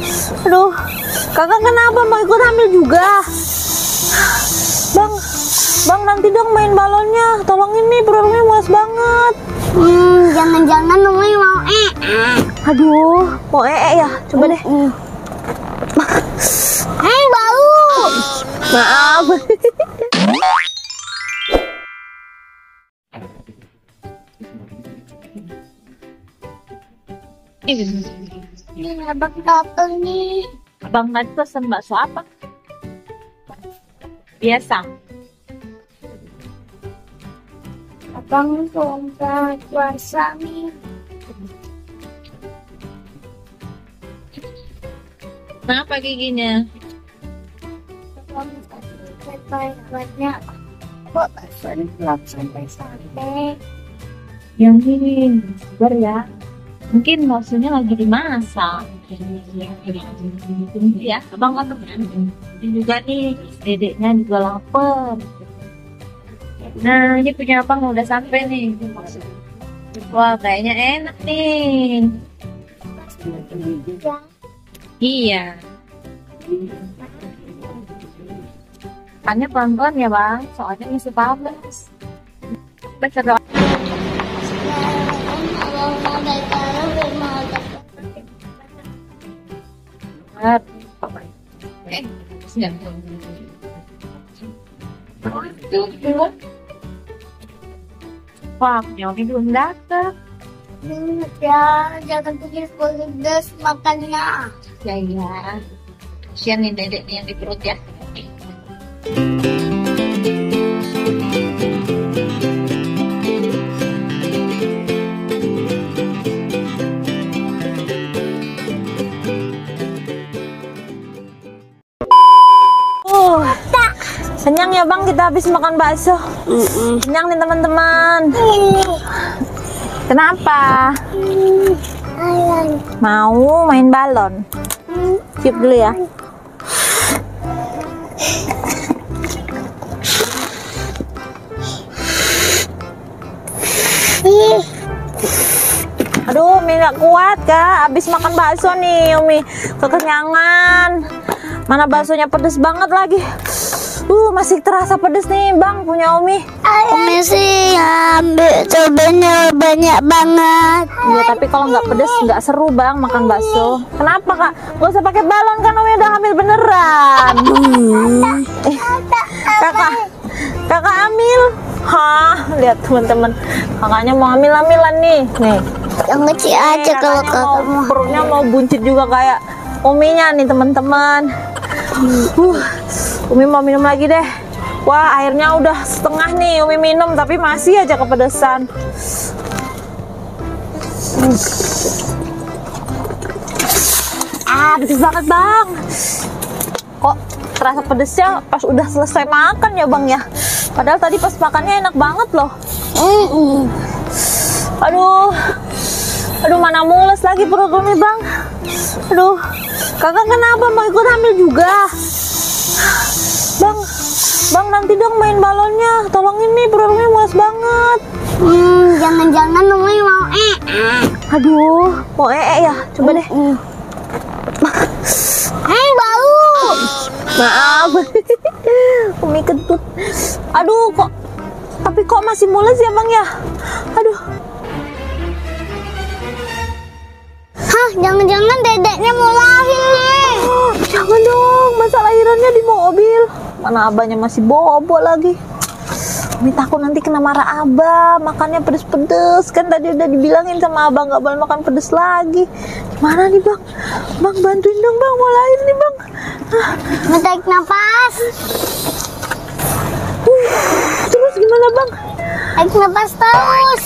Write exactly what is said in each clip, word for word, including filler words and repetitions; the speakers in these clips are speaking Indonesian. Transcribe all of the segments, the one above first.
Aduh, kakak kenapa mau ikut hamil juga? Bang, bang nanti dong main balonnya. Tolong ini perutnya muas banget. Hmm, jangan-jangan Umi mau eh. Aduh, mau ee ya? Coba deh. Hei, bau. Maaf. Ini abang datang nih. Abang tadi pesen bakso apa? Biasa. Abang buka puasa nih. Kenapa giginya? Abang sampai banyak. Kok bakso belum sampai-sampai? Yang ini, sabar ya. Mungkin baksonya lagi dimasak. Ya, abang kan ini juga nih, dedeknya juga lapar. Nah, ini punya abang udah sampai nih. Wah, kayaknya enak nih. Iya. Makannya pelan-pelan ya bang, soalnya masih panas. Baca doa. Eh, siap. Wah, Nyomi belum datang. Ya, jangan bikin pedes makannya. Ya iya. Kasian nih dedek nih yang di perut ya. Uh, kenyang ya bang, kita habis makan bakso. Mm-mm. Kenyang nih teman-teman. Kenapa? Mau main balon? Cium dulu ya. Aduh, Umi nggak kuat kak. Abis makan bakso nih, Umi kekenyangan. Mana baksonya pedes banget lagi. Uh, masih terasa pedes nih bang punya Umi. Umi sih ambil cobanya banyak banget. Iya, tapi kalau nggak pedes nggak seru bang makan bakso. Kenapa kak? Gak usah pakai balon kan Umi udah hamil beneran. Hmm. Eh, kakak, kakak hamil. Hah, lihat teman-teman, kakaknya mau hamil-hamilan nih. Nih. Yang kecil aja kalau kakak mau. Perutnya mau buncit juga kayak Uminya nih teman-teman. Uh, Umi mau minum lagi deh. Wah, airnya udah setengah nih Umi minum, tapi masih aja kepedesan. Hmm. Ah, pedes banget bang. Kok terasa pedesnya pas udah selesai makan ya bang ya? Padahal tadi pas makannya enak banget loh. Mm-mm. Aduh, aduh mana mules lagi perut Umi bang. Aduh, kakak kenapa mau ikut hamil juga? Bang, bang nanti dong main balonnya. Tolong ini perutnya mules banget. Hmm, jangan-jangan Umi mau eh. Aduh, mau ee ya? Coba deh. Hei, bau. Maaf. Umi kentut. Aduh, kok tapi kok masih mules ya bang ya? Aduh. Hah, jangan-jangan dedeknya mau lahir nih. Oh, jangan dong, masa lahirannya di mobil. Mana abahnya masih bobo lagi. Umi takut nanti kena marah abah, makannya pedes-pedes. Kan tadi udah dibilangin sama abah nggak boleh makan pedes lagi. Gimana nih bang? Bang bantuin dong bang, mau lahir nih bang. Tarik nafas. Uh, terus gimana bang? Tarik nafas terus.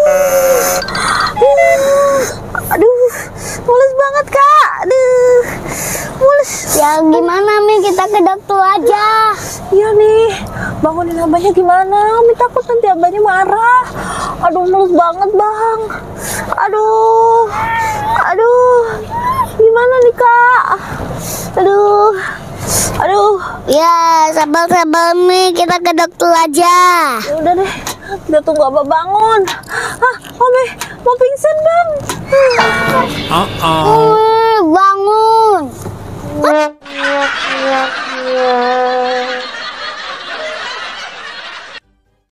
Uh, aduh, mules banget kak. Aduh, mules. Ya gimana Mi, kita ke dokter aja. Iya nih, bangunin abahnya gimana? Umi takut nanti abahnya marah. Aduh, mulus banget bang. Aduh, aduh, gimana nih kak? Aduh, aduh. Ya sabar-sabar Mi, kita ke dokter aja. Ya udah deh, kita tunggu abah bangun. Ah, Umi mau pingsan bang. Uh, bangun. Ya.